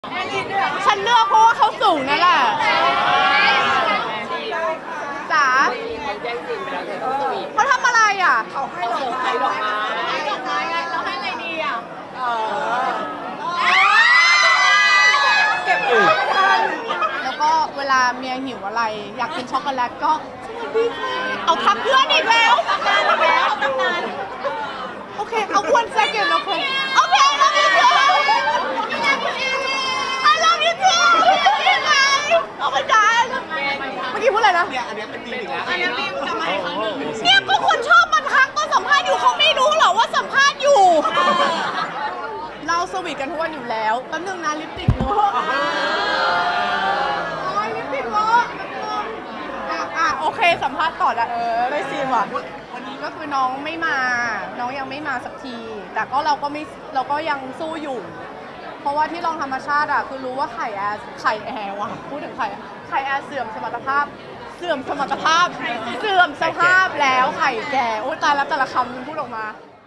ฉันเลือกเพราะว่าเขาสูงนั่นแหละจ๋าเขาทำอะไรอ่ะเขาให้ดอกไม้ดอกไม้เราให้อะไรดีอ่ะเก็บแล้วก็เวลาเมียหิวอะไรอยากกินช็อกโกแลตก็เอาทักเพื่อนอีกแล้วโอเคเอา1 secondโอเคโอเคเรามีเพื่อนI love you too ยังไงโอ้ my god เมื่อกี้พูดอะไรนะเนี่ยอันนี้เป็นตีมอีกแล้วอันนี้ตีมจะมาอีกครั้งหนึ่งเนี่ยก็คนชอบมันทักก็สัมภาษณ์อยู่เขาไม่รู้หรอว่าสัมภาษณ์อยู่เราสวีทกันทุกวันอยู่แล้วแป๊บนึงนะลิปสติกเนอะโอ้ยลิปสติกเนอะโอเคสัมภาษณ์ต่อละได้ซีนว่ะวันนี้ก็คือน้องไม่มาน้องยังไม่มาสักทีแต่ก็เราก็ยังสู้อยู่เพราะว่าที่ลองธรรมชาติอะคือรู้ว่าไข่แอร์ว่ะพูดถึงไข่แอร์เสื่อมสมรรถภาพแล้วไข่แก่โอ้ตายแล้วแต่ละคำมันพูดออกมา